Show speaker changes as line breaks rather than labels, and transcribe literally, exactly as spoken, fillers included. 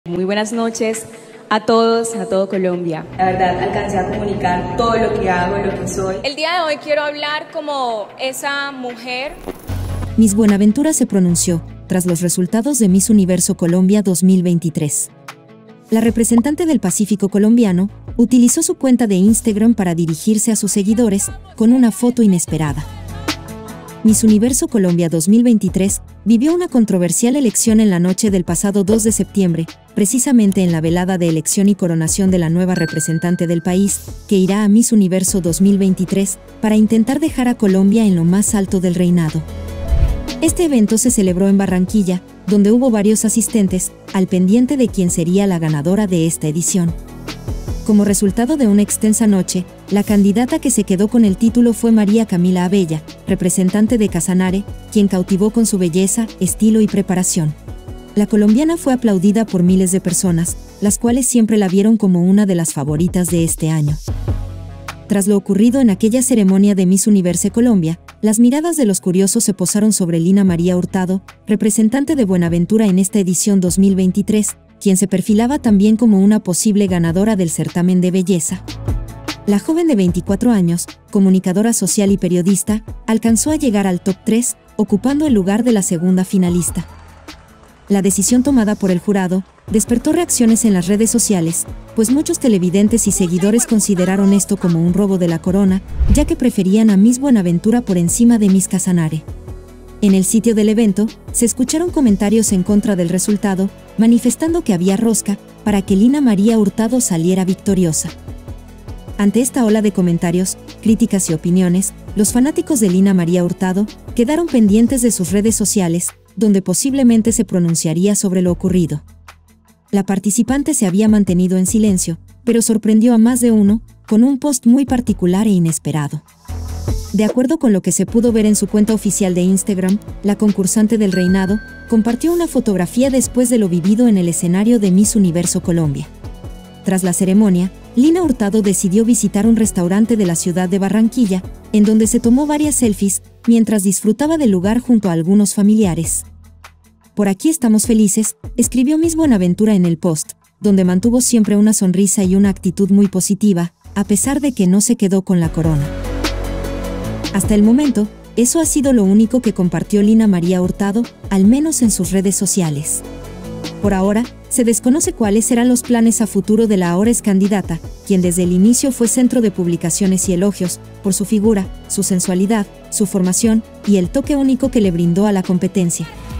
Muy buenas noches a todos, a todo Colombia. La verdad, alcancé a comunicar todo lo que hago, lo que soy.
El día de hoy quiero hablar como esa mujer.
Miss Buenaventura se pronunció tras los resultados de Miss Universo Colombia dos mil veintitrés. La representante del Pacífico colombiano utilizó su cuenta de Instagram para dirigirse a sus seguidores con una foto inesperada. Miss Universo Colombia dos mil veintitrés vivió una controversial elección en la noche del pasado dos de septiembre, precisamente en la velada de elección y coronación de la nueva representante del país, que irá a Miss Universo dos mil veintitrés para intentar dejar a Colombia en lo más alto del reinado. Este evento se celebró en Barranquilla, donde hubo varios asistentes, al pendiente de quién sería la ganadora de esta edición. Como resultado de una extensa noche, la candidata que se quedó con el título fue María Camila Abella, representante de Casanare, quien cautivó con su belleza, estilo y preparación. La colombiana fue aplaudida por miles de personas, las cuales siempre la vieron como una de las favoritas de este año. Tras lo ocurrido en aquella ceremonia de Miss Universo Colombia, las miradas de los curiosos se posaron sobre Lina María Hurtado, representante de Buenaventura en esta edición dos mil veintitrés, quien se perfilaba también como una posible ganadora del certamen de belleza. La joven de veinticuatro años, comunicadora social y periodista, alcanzó a llegar al top tres, ocupando el lugar de la segunda finalista. La decisión tomada por el jurado despertó reacciones en las redes sociales, pues muchos televidentes y seguidores consideraron esto como un robo de la corona, ya que preferían a Miss Buenaventura por encima de Miss Casanare. En el sitio del evento, se escucharon comentarios en contra del resultado, manifestando que había rosca para que Lina María Hurtado saliera victoriosa. Ante esta ola de comentarios, críticas y opiniones, los fanáticos de Lina María Hurtado quedaron pendientes de sus redes sociales, donde posiblemente se pronunciaría sobre lo ocurrido. La participante se había mantenido en silencio, pero sorprendió a más de uno, con un post muy particular e inesperado. De acuerdo con lo que se pudo ver en su cuenta oficial de Instagram, la concursante del reinado compartió una fotografía después de lo vivido en el escenario de Miss Universo Colombia. Tras la ceremonia, Lina Hurtado decidió visitar un restaurante de la ciudad de Barranquilla, en donde se tomó varias selfies, mientras disfrutaba del lugar junto a algunos familiares. Por aquí estamos felices, escribió Miss Buenaventura en el post, donde mantuvo siempre una sonrisa y una actitud muy positiva, a pesar de que no se quedó con la corona. Hasta el momento, eso ha sido lo único que compartió Lina María Hurtado, al menos en sus redes sociales. Por ahora, se desconoce cuáles serán los planes a futuro de la ahora ex candidata, quien desde el inicio fue centro de publicaciones y elogios, por su figura, su sensualidad, su formación y el toque único que le brindó a la competencia.